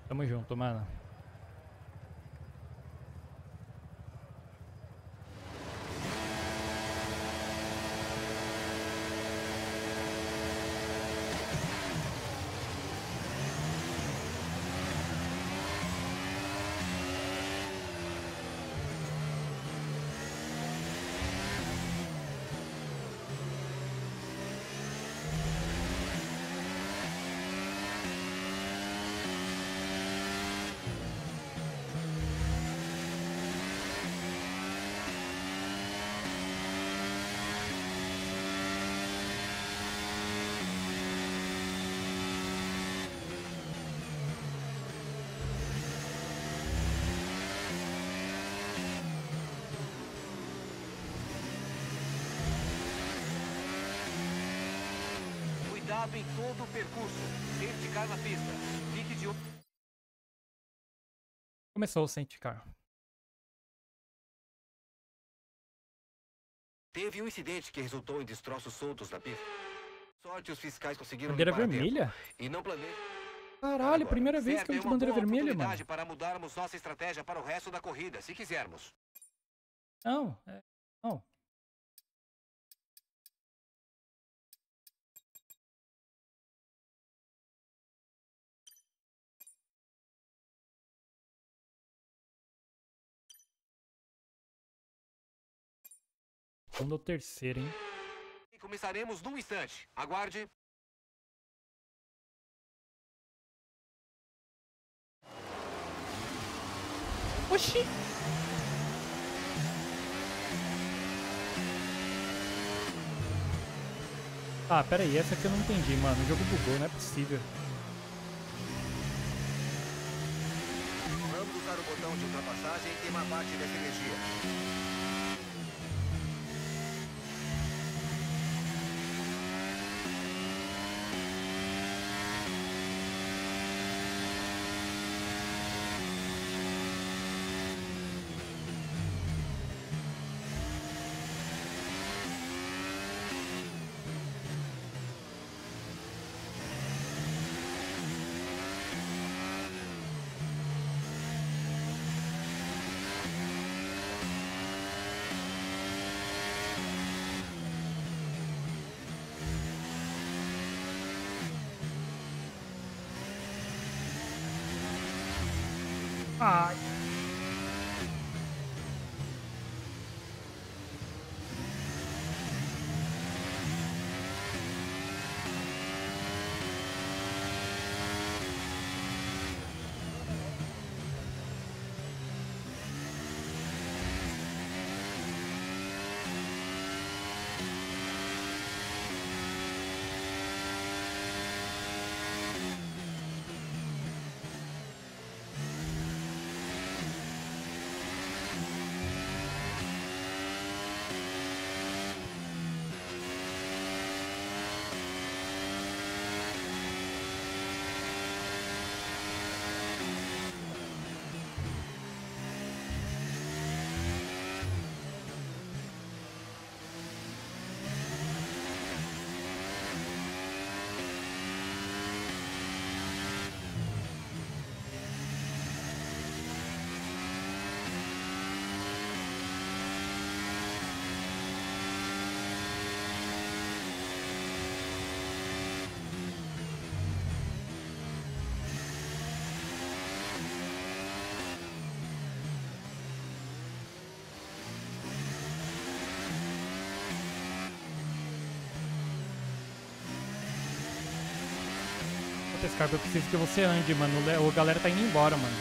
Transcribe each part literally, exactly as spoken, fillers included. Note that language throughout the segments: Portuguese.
Tamo junto, mano. Cuidado em todo o percurso. Safety car na pista. Fique de olho. Começou o safety car. Teve um incidente que resultou em destroços soltos na pista. Sorte, os fiscais conseguiram Bandeira limpar a tempo. vermelha? E não planeja. Caralho, Agora, primeira vez certo, que eu é vejo uma bandeira boa vermelha, mano. oportunidade para mudarmos nossa estratégia para o resto da corrida, se quisermos. Não, é... Não. Segundo ou terceiro, hein? E começaremos num instante. Aguarde. Oxi! Ah, pera aí, essa aqui eu não entendi, mano. O jogo bugou, não é possível. Vamos usar o botão de ultrapassagem e queimar parte dessa energia. Ai. Scarpa, eu preciso que você ande, mano. O galera tá indo embora, mano.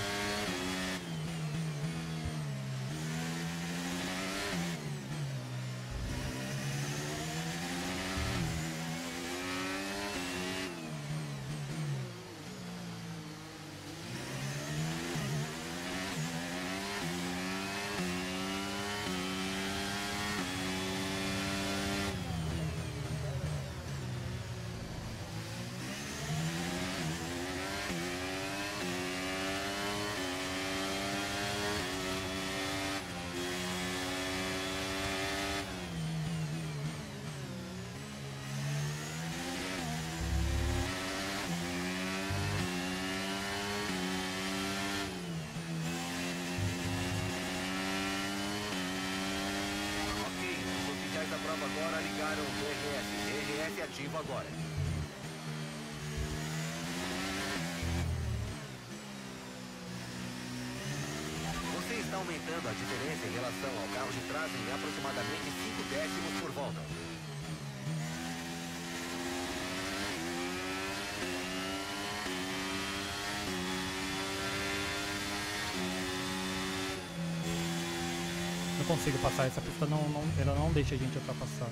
ligaram o D R S. D R S ativo agora. Você está aumentando a diferença em relação ao carro de trás em aproximadamente cinco décimos por volta. Não consigo passar, essa pista não, não, ela não deixa a gente ultrapassar.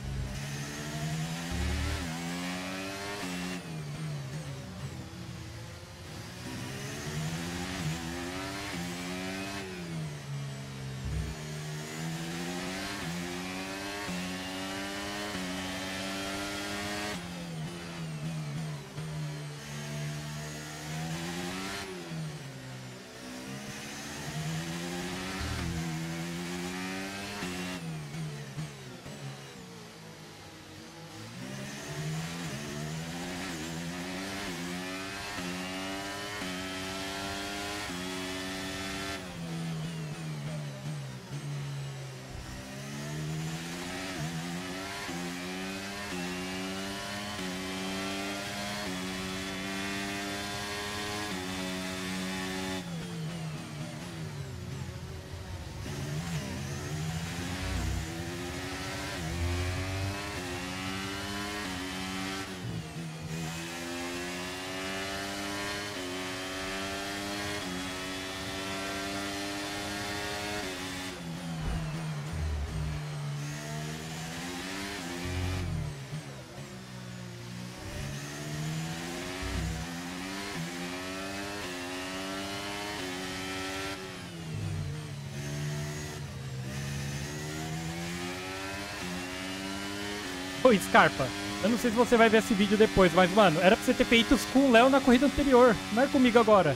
Ô, Scarpa, eu não sei se você vai ver esse vídeo depois, mas, mano, era pra você ter feito isso com o Léo na corrida anterior, não é comigo agora.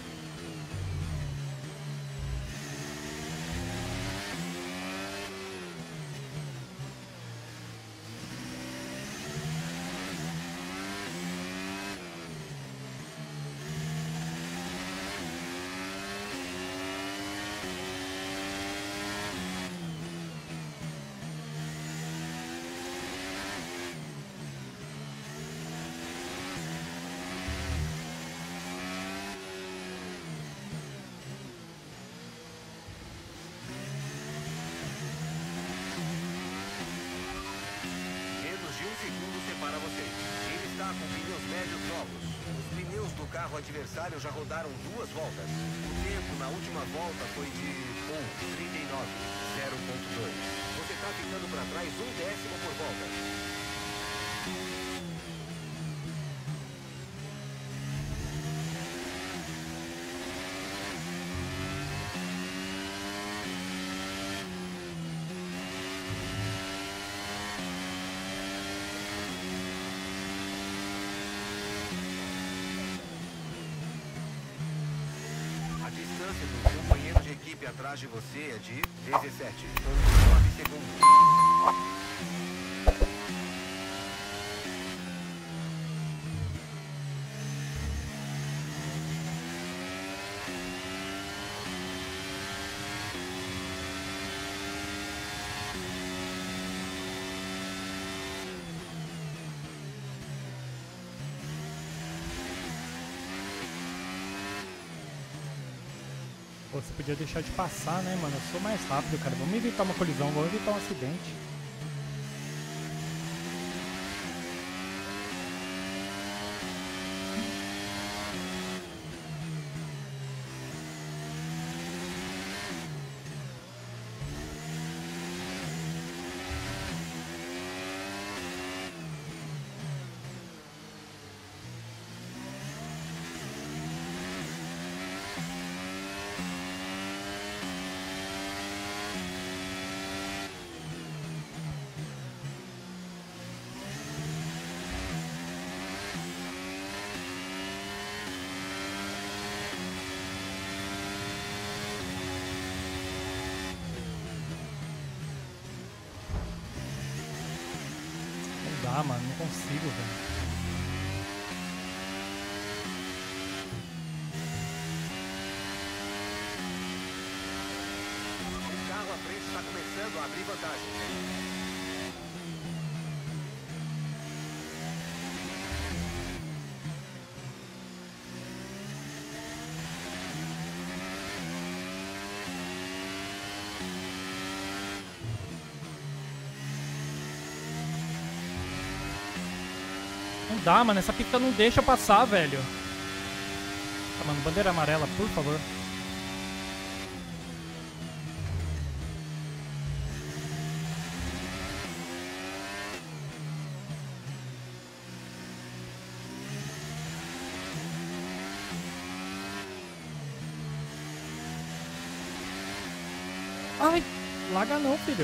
Para você. Ele está com pneus médios novos. Os pneus do carro adversário já rodaram duas voltas. O tempo na última volta foi de um trinta e nove zero ponto dois. Você está ficando para trás um décimo por volta. A distância do companheiro de equipe atrás de você é de dezessete ponto nove segundos. Pô, você podia deixar de passar, né, mano? Eu sou mais rápido, cara. Vamos evitar uma colisão, vamos evitar um acidente. Ah, mano, não consigo, velho. O carro à frente está começando a abrir vantagem. dá, mano. Essa pista não deixa eu passar, velho. Tá, mano, bandeira amarela, por favor. Ai, larga não, filho.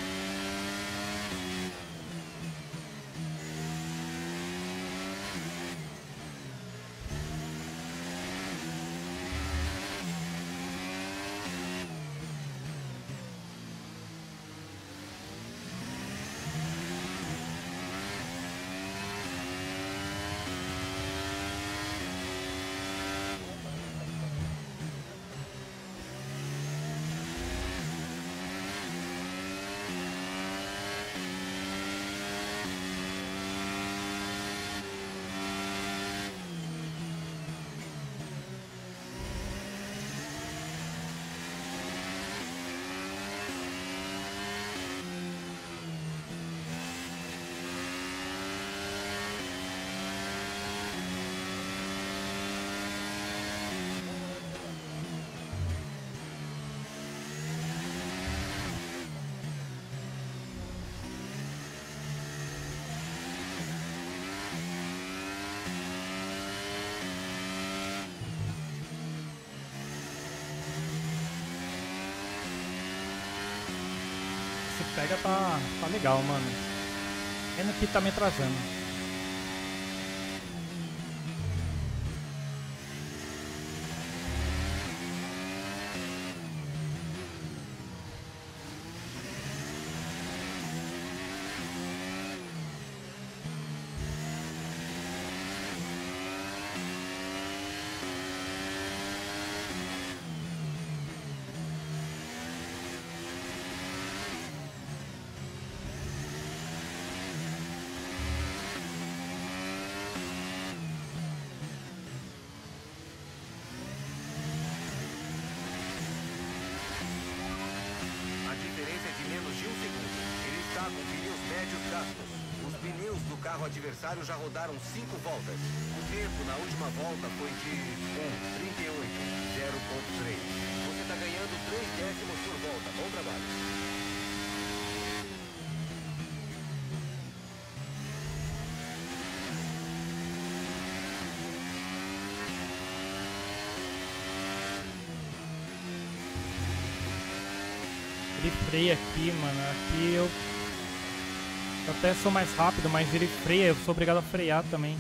Esse pega tá, tá legal, mano. Pena que tá me atrasando. Com pneus médios gastos. Os pneus do carro adversário já rodaram cinco voltas. O tempo na última volta foi de um trinta e oito zero ponto três. Você está ganhando três décimos por volta. Bom trabalho. Ele freia aqui, mano. Aqui eu... Eu até sou mais rápido, mas ele freia, eu sou obrigado a frear também.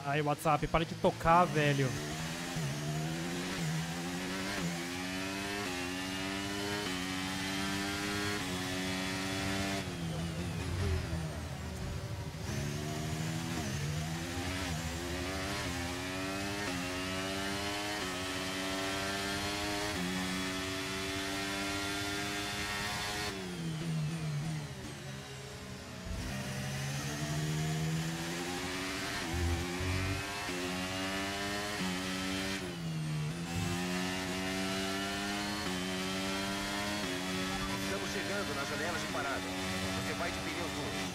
Aí, WhatsApp, para de tocar, velho. Chegando nas janelas de parada. Você vai de pneus duros.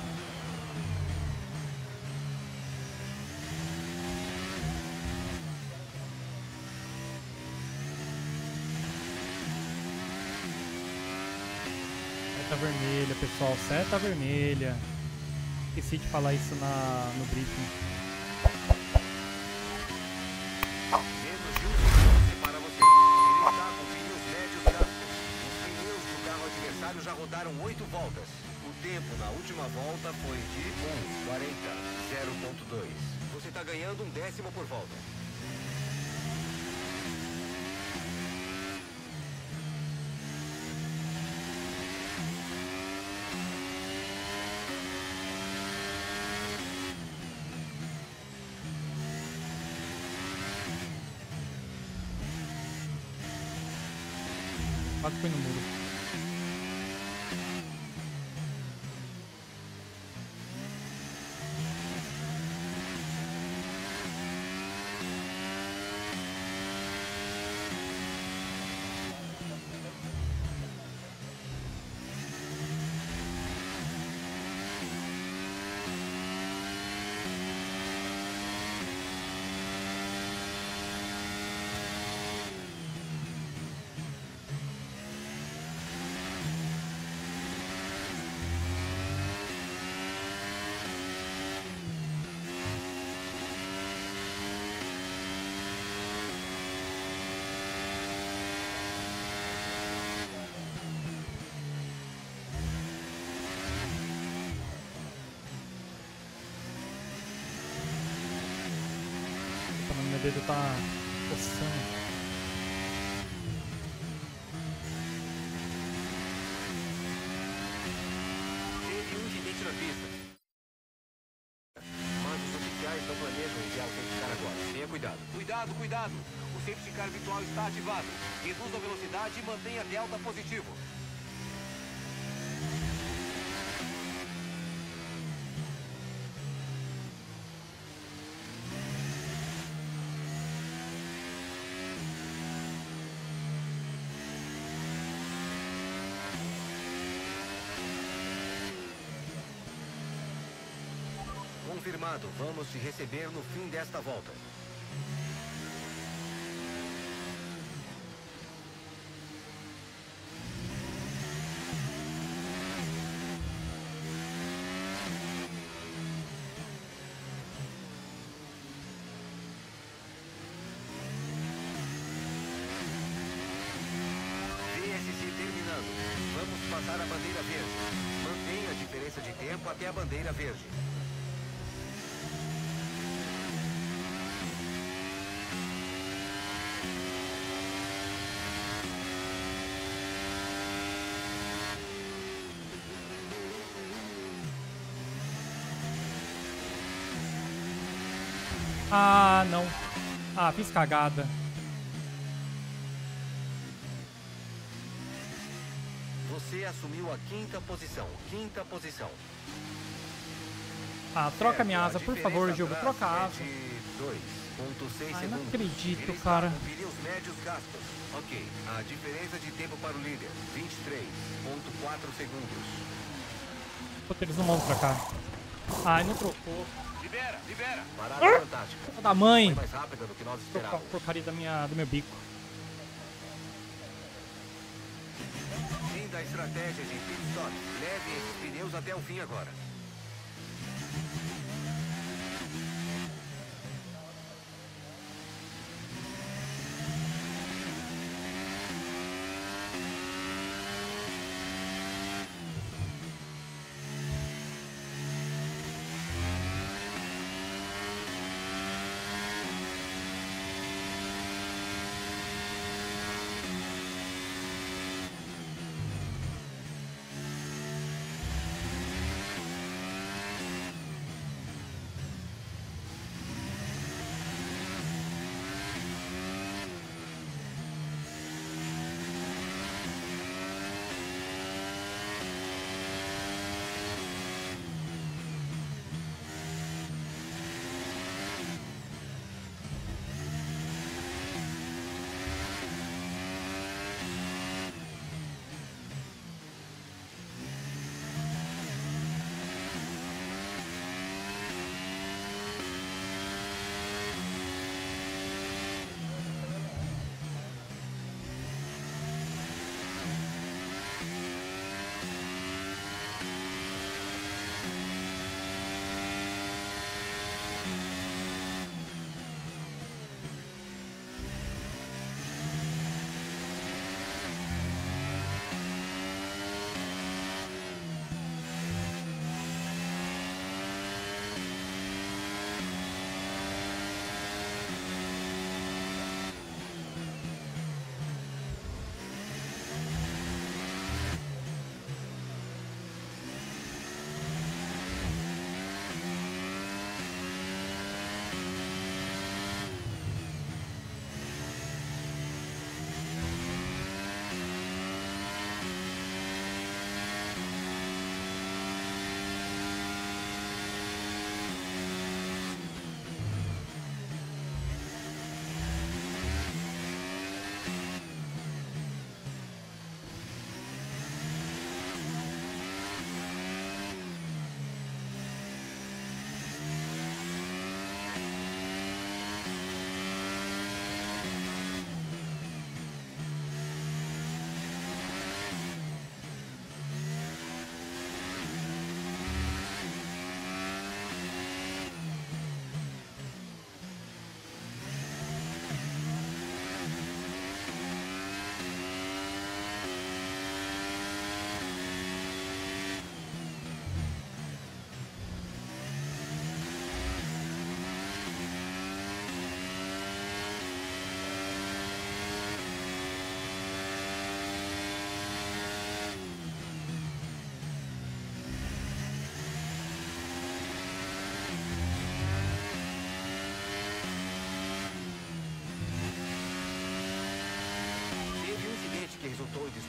Seta vermelha, pessoal. Seta vermelha. Esqueci de falar isso na, no briefing. Menos de um segundo separa você. Ele está com pneus médios gastos. Os pneus do carro adversário já rodaram oito voltas. O tempo na última volta foi de um quarenta, zero ponto dois. Você está ganhando um décimo por volta. Quase foi no muro. Meu dedo tá coçando. Teve um incidente na pista. Mas os oficiais não planejam enviar o safety car agora. Tenha cuidado. Cuidado, cuidado. O safety car virtual está ativado. Reduza a velocidade e mantenha a delta positivo. Confirmado, vamos te receber no fim desta volta. V S C terminando. Vamos passar a bandeira verde. Mantenha a diferença de tempo até a bandeira verde. Ah, não. Ah, fiz cagada. Você assumiu a quinta posição. Quinta posição. Ah, troca Certo, minha a asa, por diferença favor, jogo. atrás Troca a é asa. de dois ponto seis Ai, não segundos. acredito, Ele está cara. com pneus médios gastos. Ok, a diferença de tempo para o líder, vinte e três ponto quatro segundos. Puta, eles não vão trocar. Ai, não trocou. Libera, libera. Parada fantástica. Filha da mãe. Foi mais rápida do que nós Trocar a esperávamos. porcaria da minha, do meu bico. Fim da estratégia de pit stop. Leve esses pneus até o fim agora.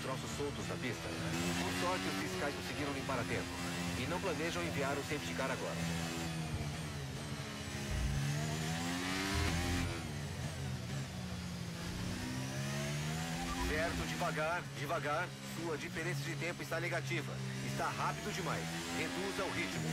destroços soltos na pista. Por sorte, os fiscais conseguiram limpar a tempo. E não planejam enviar o safety car agora. Certo, devagar, devagar. Sua diferença de tempo está negativa. Está rápido demais. Reduza o ritmo.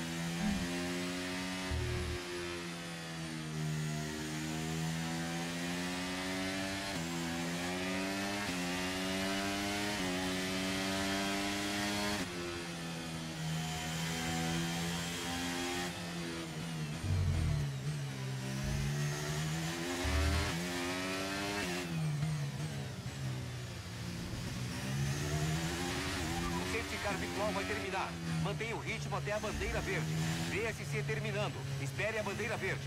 O virtual vai terminar. Mantenha o ritmo até a bandeira verde. V S C terminando. Espere a bandeira verde.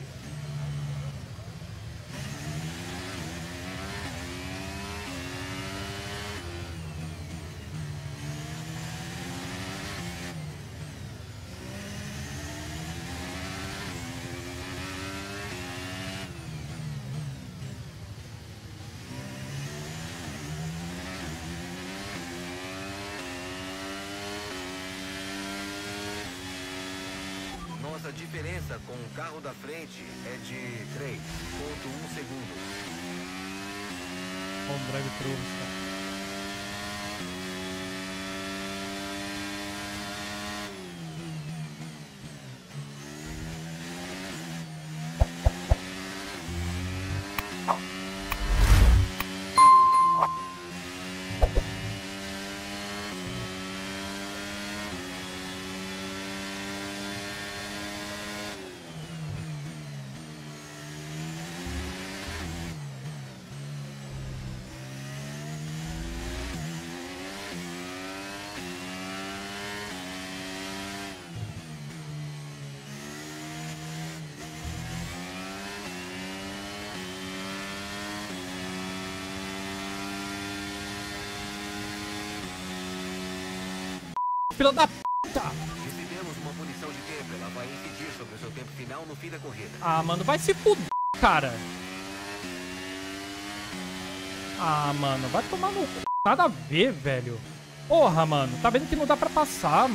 Nossa diferença com o carro da frente é de três ponto um segundos. Bom drive-thru, cara. Filha da puta! Recebemos uma punição de tempo. Ela vai incidir sobre o seu tempo final no fim da corrida. Ah, mano, vai se fuder, cara. Ah, mano, vai tomar no c... Nada a ver, velho. Porra, mano, tá vendo que não dá pra passar.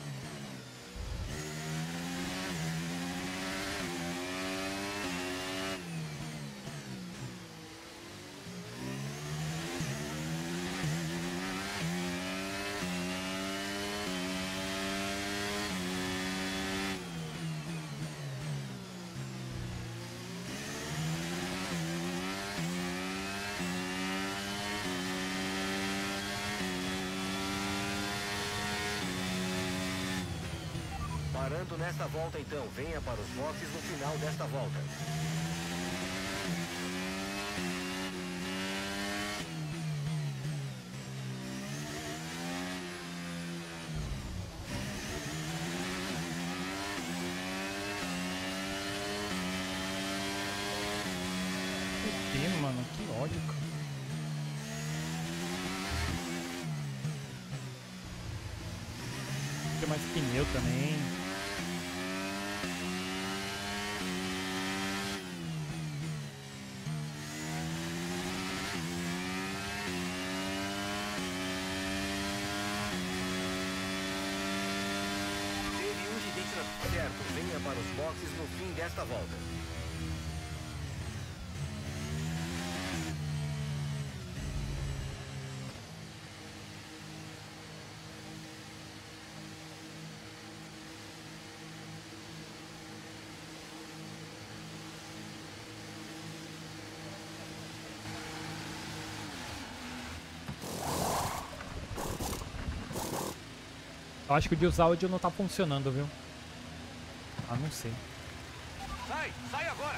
Parando nesta volta, então. Venha para os boxes no final desta volta. Fudendo, mano, que ódio, cara. Tem mais pneu também. Certo, venha para os boxes no fim desta volta. Eu acho que o de usar áudio não tá funcionando, viu? Ah, não sei. Sai! Sai agora!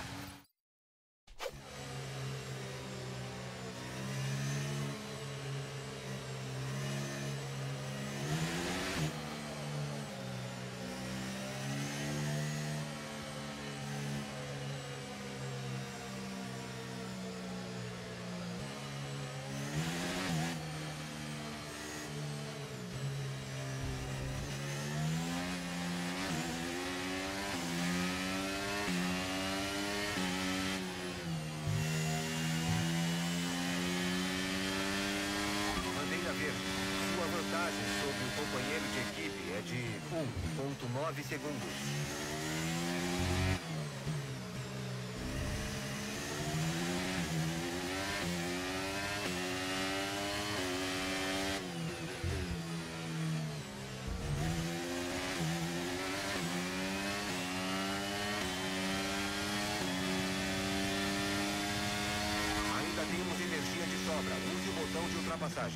companheiro de equipe é de um ponto nove segundos. Ainda temos energia de sobra. Use o botão de ultrapassagem.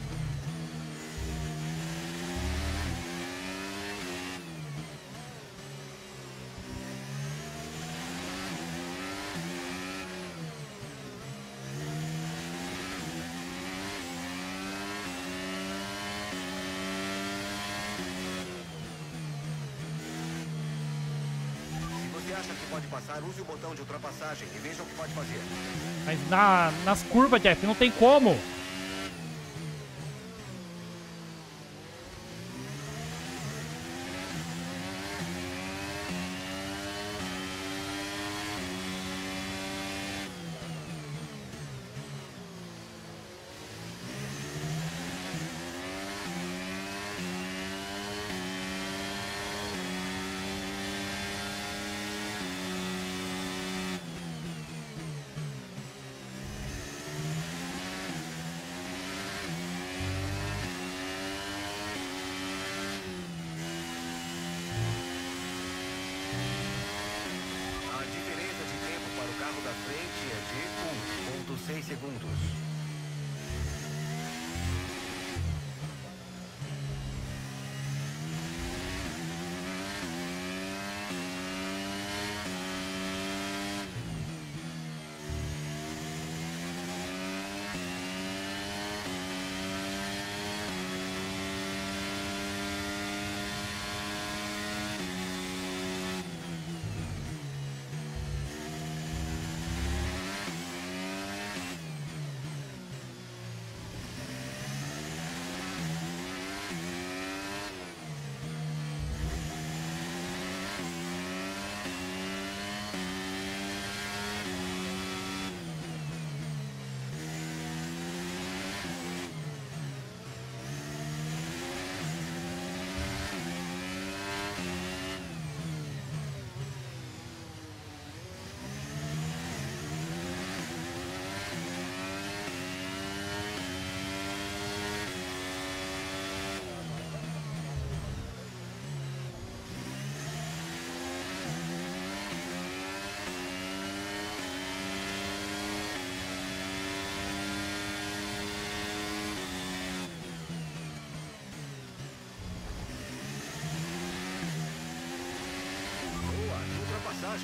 Se acha que pode passar, use o botão de ultrapassagem e veja o que pode fazer. Mas na, nas curvas, Jeff, não tem como. O carro da frente é de um ponto seis segundos. Ultrapassagem.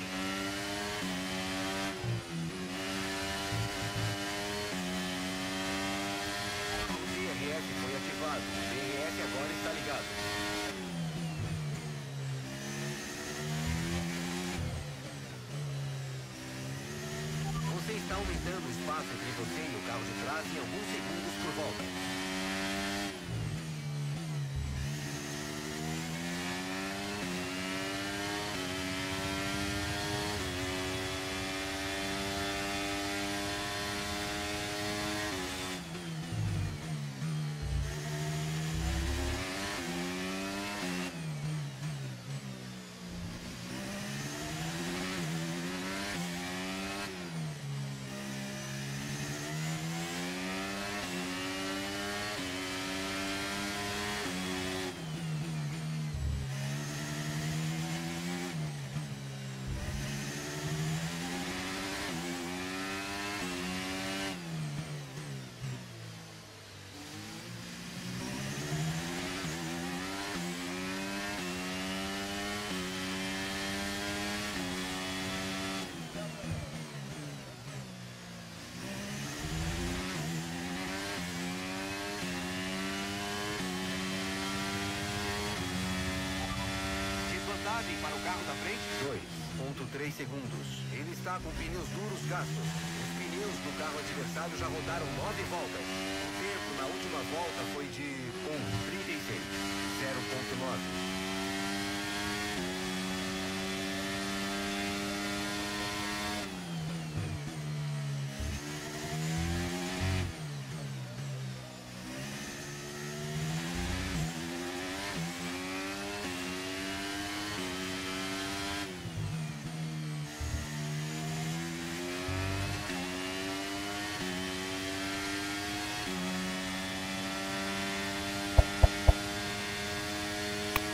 O D R S foi ativado. O D R S agora está ligado. Você está aumentando o espaço entre você e o carro de trás em alguns segundos por volta. Para o carro da frente, dois ponto três segundos. Ele está com pneus duros gastos. Os pneus do carro adversário já rodaram nove voltas. O tempo na última volta foi de um trinta e seis, zero ponto nove.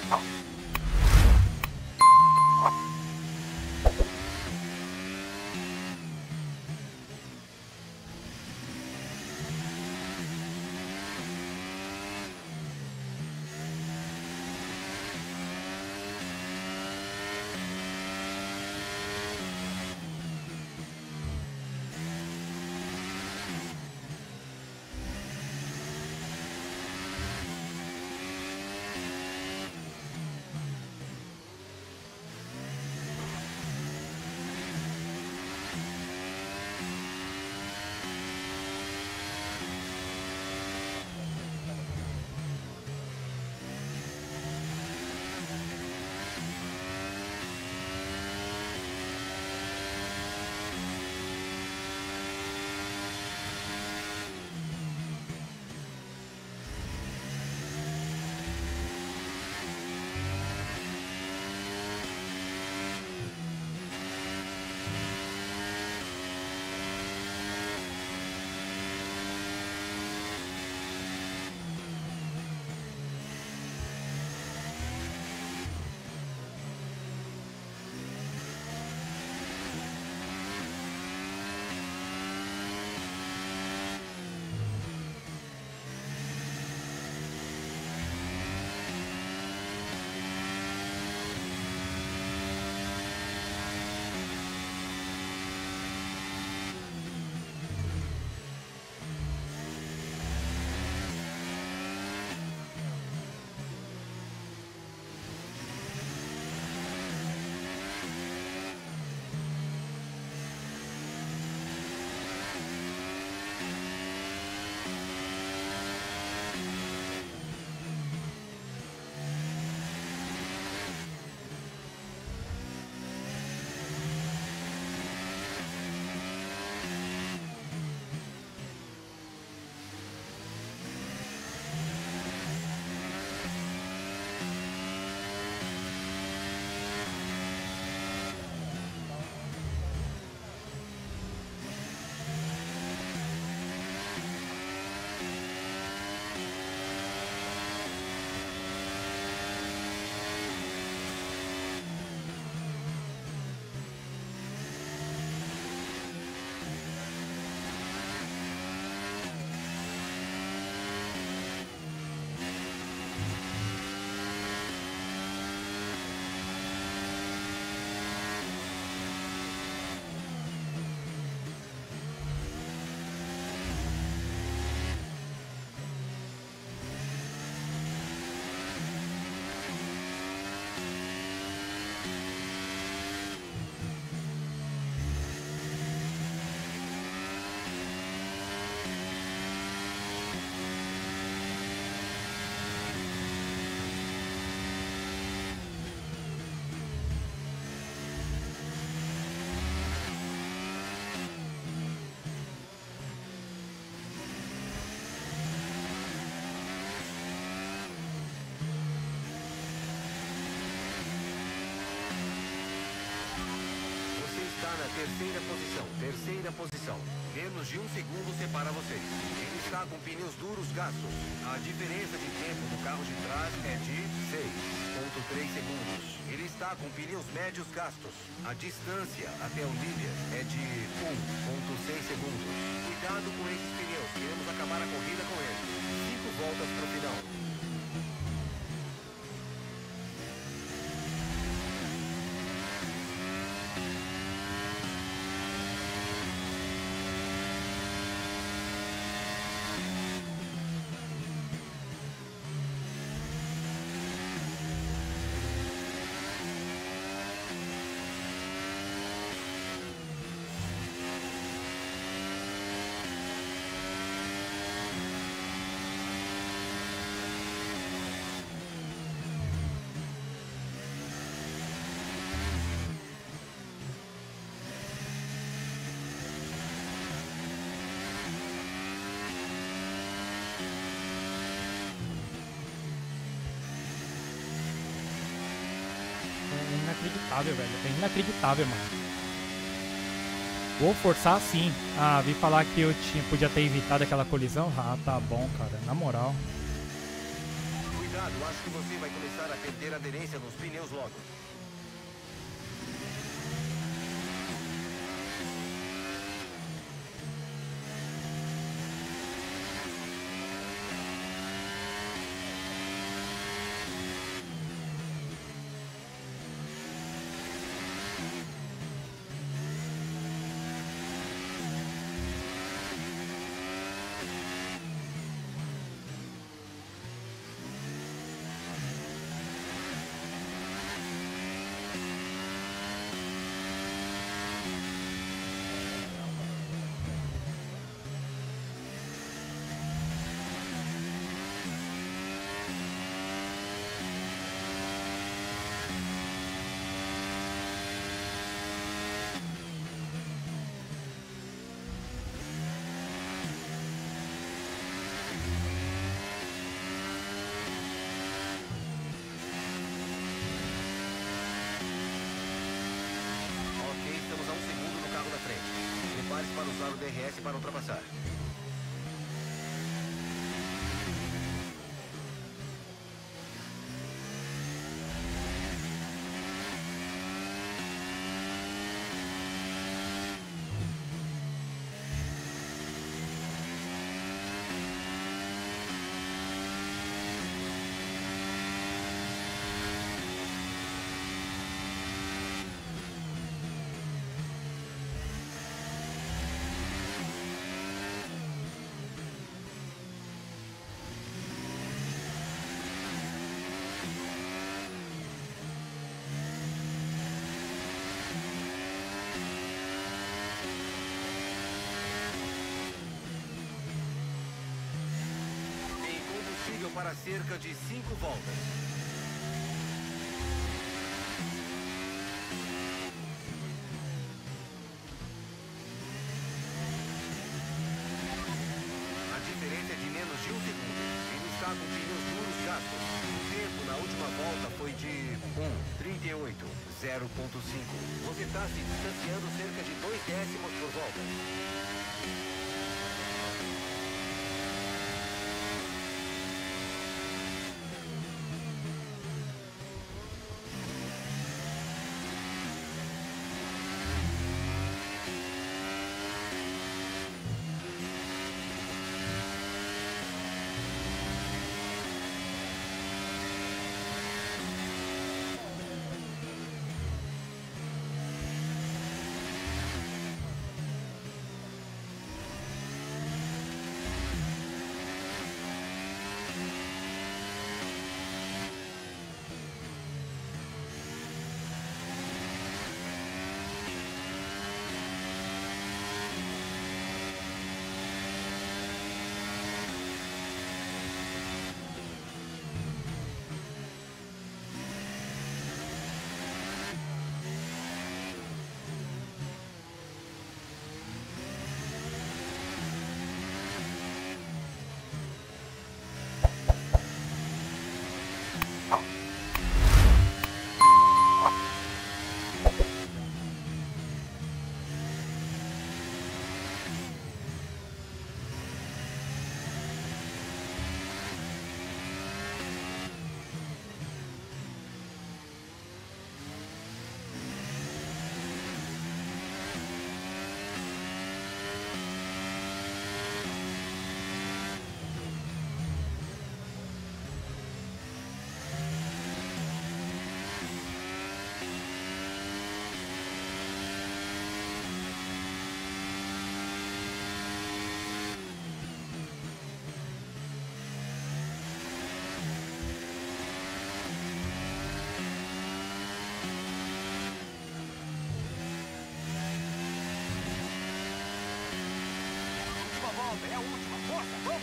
Terceira posição, terceira posição. Menos de um segundo separa vocês. Ele está com pneus duros gastos. A diferença de tempo do carro de trás é de seis vírgula três segundos. Ele está com pneus médios gastos. A distância até o líder é de um vírgula seis segundos. Cuidado com esses pneus, queremos acabar a corrida com eles. Cinco voltas para o final. Inacreditável, velho. É inacreditável, mano. Vou forçar sim. Ah, vi falar que eu tinha, podia ter evitado aquela colisão. Ah, tá bom, cara. Na moral. Cuidado, acho que você vai começar a perder aderência nos pneus logo. Para usar o D R S para ultrapassar. Para cerca de cinco voltas. A diferença é de menos de um segundo. Ele está com pneus duros gastos. O tempo na última volta foi de um trinta e oito zero ponto cinco. Você está se distanciando cerca de dois décimos por volta. É a última, força, vamos!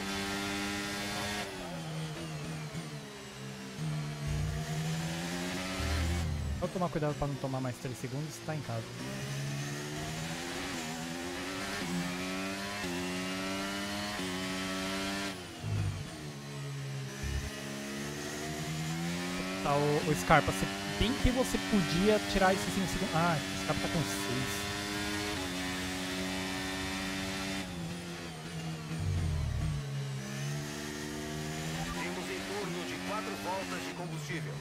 Vou tomar cuidado para não tomar mais três segundos, está em casa. Tá, o, o Scarpa, você bem que você podia tirar esse cinco segundos. Ah, o Scarpa tá com seis. combustível.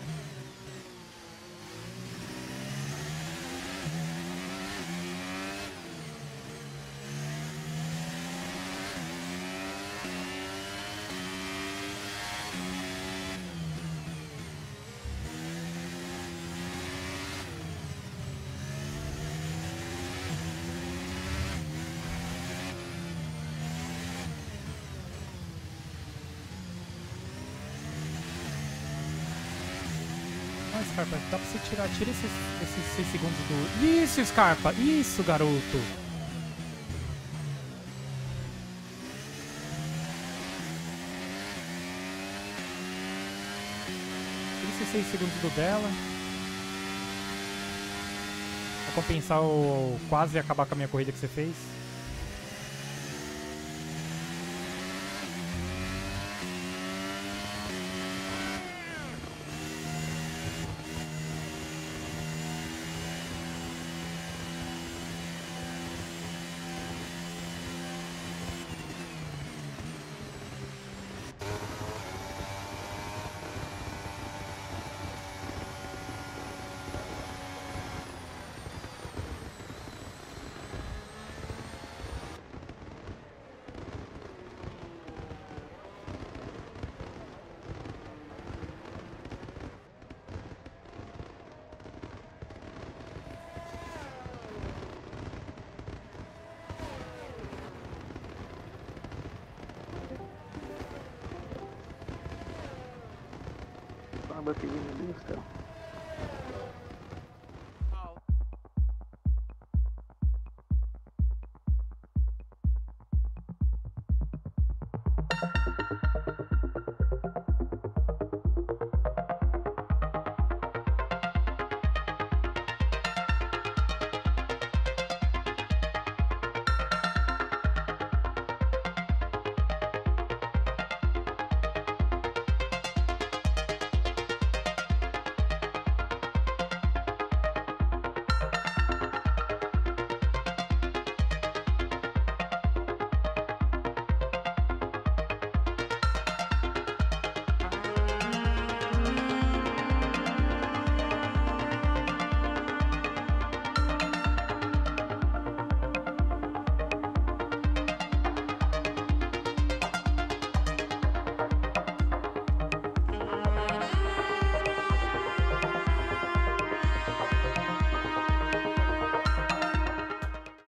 Ah, Scarpa, dá pra você tirar, tira esses, esses seis segundos do... Isso, Scarpa! Isso, garoto! Tira esses seis segundos do dela. Pra compensar o... quase acabar com a minha corrida que você fez. A bateria, meu Deus do céu.